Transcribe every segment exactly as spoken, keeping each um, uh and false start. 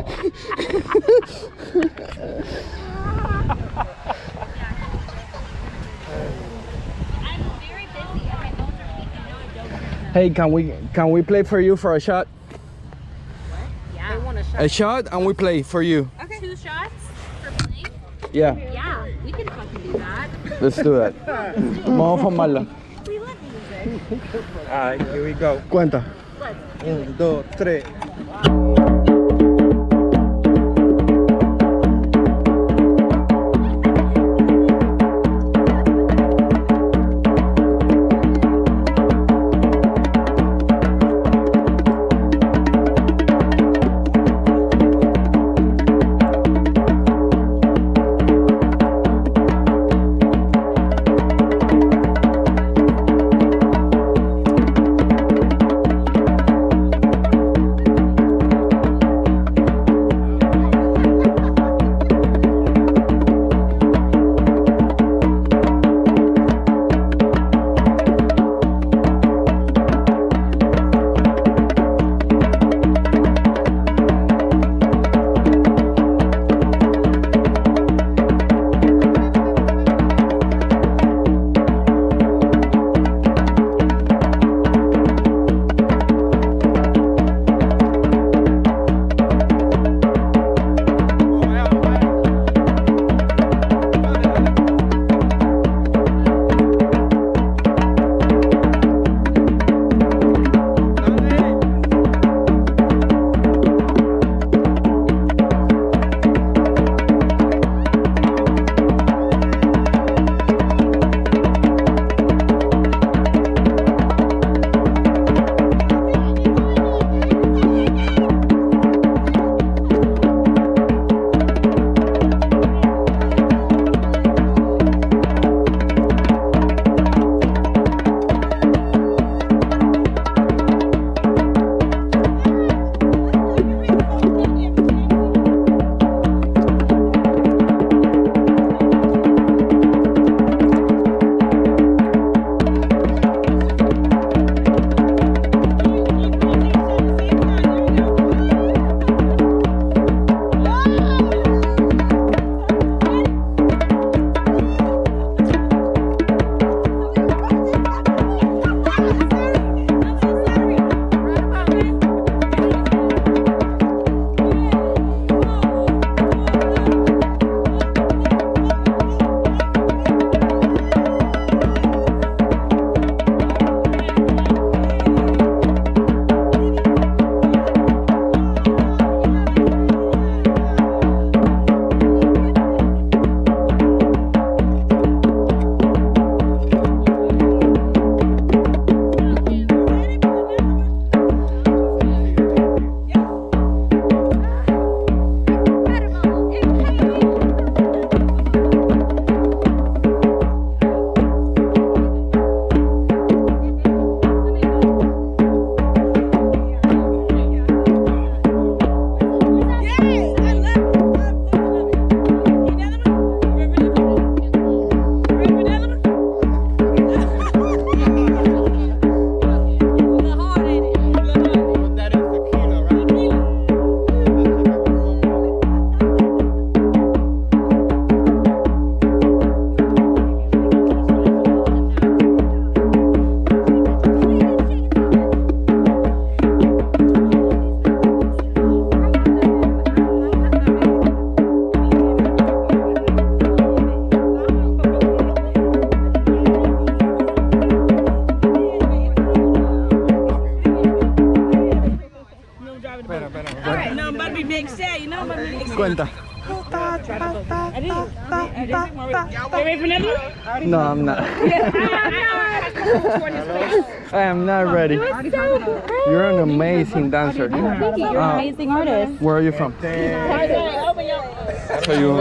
Hey, can we can we play for you for a shot? What? Yeah. They want a shot. A shot and we play for you. Okay. Two shots for playing? Yeah. Yeah, we can fucking do that. Let's do that. Vamos a formarla. We love music. Alright, here we go. Cuenta. Un, dos, tres. Cuenta. No, I'm not. I am not ready. You're an amazing dancer. Thank you. You're an amazing artist. Where are you from? So you,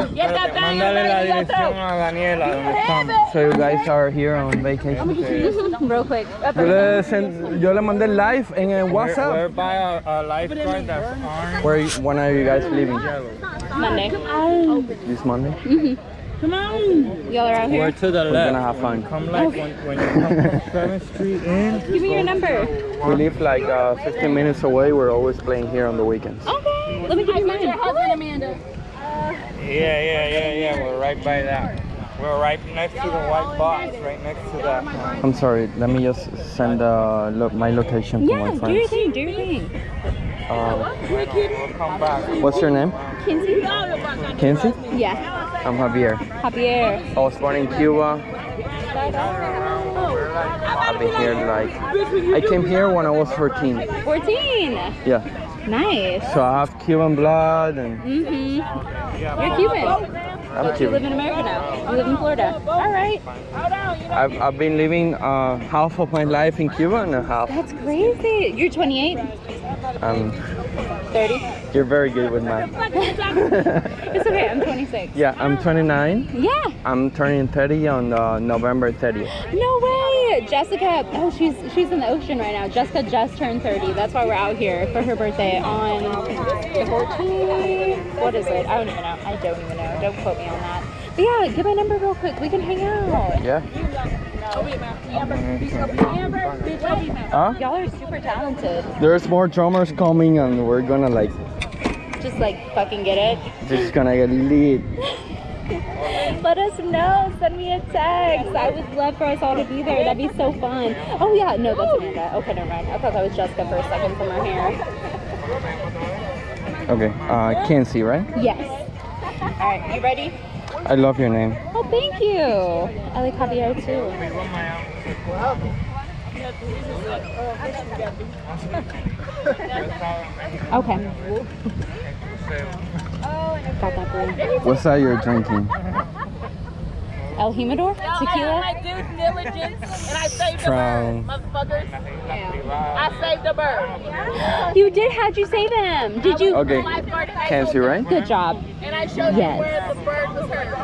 so you guys are here on vacation? Real quick. Yo le, send, yo le mandé live en el WhatsApp. We're by a, a lifeguard that's orange. Where, when are you guys leaving? Monday. This Monday? Mm-hmm. Come on. Y'all are out here. We're to the We're left. gonna have fun. Come like when, when you come from seventh street in. Give me your number. We live like uh, fifteen minutes away. We're always playing here on the weekends. Okay. Let me give you mine. Your husband, Amanda. Yeah, yeah, yeah, yeah. We're right by that. We're right next to the white box, right next to that. I'm sorry. Let me just send uh, lo my location to Yeah, my do your friends. thing, do your thing. Uh, We'll come back. what's your name? Kinsey? Kinsey? Yeah. I'm Javier. Javier. I was born in Cuba. I've been here like I came here when I was fourteen. fourteen. Yeah. Nice. So I have Cuban blood and Mm-hmm. You're Cuban. I'm You live Cuban. in America now. You live in Florida. All right. I've, I've been living uh, half of my life in Cuba and a half. That's crazy. You're twenty-eight? Um, thirty? you're very good with math. It's okay. I'm twenty-six. Yeah, I'm twenty-nine. Yeah. I'm turning thirty on uh, November thirtieth. No way. Jessica. Oh, she's she's in the ocean right now. Jessica just turned thirty. That's why we're out here for her birthday on the fourteenth. What is it? I don't even know. I don't even know. Don't quote me on that. But yeah, get my number real quick. We can hang out. Yeah? Huh? Y'all are super talented. There's more drummers coming and we're gonna like, Just like fucking get it. just gonna get lit. Let us know. Send me a text. I would love for us all to be there. That'd be so fun. Oh yeah, no, that's Amanda. Okay, never mind. I thought that was Jessica for a second from her hair. Okay, uh, Kinsey, right? Yes. All right, you ready? I love your name. Oh, thank you. I like Javier too. Okay. Got that blue. What's that you're drinking? El Jimador? Tequila? I due diligence and I saved the Strong. bird, motherfuckers. I saved the bird. You did? How'd you save them? Did you? Okay, Lifeguard and I Kinsey, told right? Good job. them- And I showed Yes. you where the bird was hurt.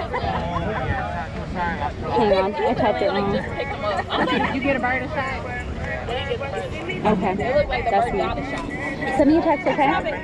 Hang on. I tapped it wrong. Just pick them up. I'm like, you get a bird a shot. Okay. It looked like the That's bird got the me. shot. Send me a text, okay?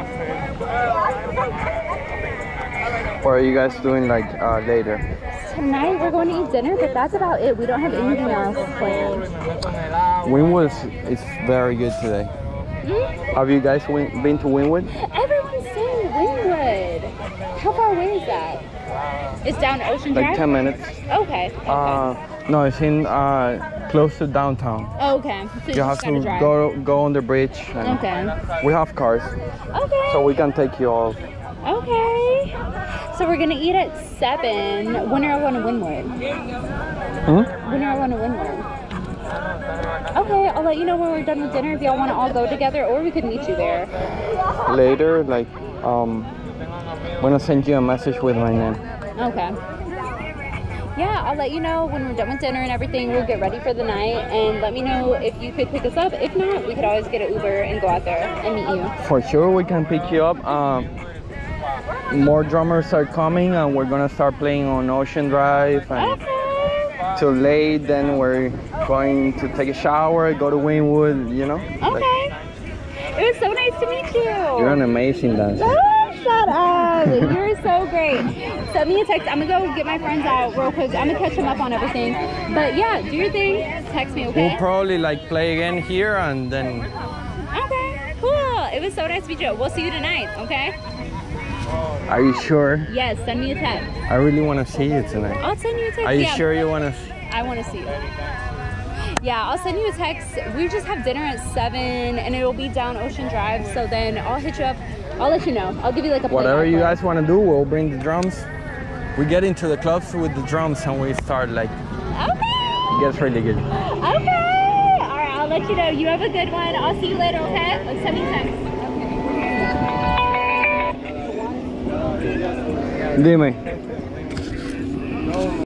Or are you guys doing like uh, later? Tonight we're going to eat dinner, but that's about it. We don't have anything else planned. Winwood is very good today. Hmm? Have you guys win been to Winwood? Everyone's saying Wynwood. How far away is that? It's down Ocean Drive? Like ten minutes. Okay. Okay. Uh, no, it's in uh, close to downtown. okay. So you, You have just gotta to drive. go go on the bridge. And Okay. we have cars, Okay. so we can take you all. Okay. So we're gonna eat at seven. When are I going to Wynwood? Hmm? When are I going to Wynwood? Okay, I'll let you know when we're done with dinner if y'all want to all go together, or we could meet you there. Later, like um, I'm gonna send you a message with my name. Okay. Yeah, I'll let you know when we're done with dinner and everything. We'll get ready for the night, and let me know if you could pick us up. If not, we could always get an Uber and go out there and meet you. For sure, we can pick you up. Um, more drummers are coming, and we're gonna start playing on Ocean Drive and Okay. till late. Then we're going to take a shower, go to Winwood. You know. Like, Okay. It was so nice to meet you. you're an amazing dancer. Oh, shut up. You're so great. Send me a text. I'm going to go get my friends out real quick. I'm going to catch them up on everything. But yeah, do your thing. Text me, okay? We'll probably like play again here, and then Okay, cool. It was so nice to meet you. We'll see you tonight, okay? are you sure? Yes, send me a text. I really want to see you tonight. I'll send you a text. Are you yeah. sure you want to? I want to see you. Yeah, I'll send you a text. We just have dinner at seven, and it'll be down Ocean Drive. So then I'll hit you up. I'll let you know. I'll give you like a Whatever you play-by-play. guys want to do, we'll bring the drums. We get into the clubs with the drums, and we start like. Okay. It gets really good. Okay. All right, I'll let you know. You have a good one. I'll see you later, okay? Like, send me a text. Dime.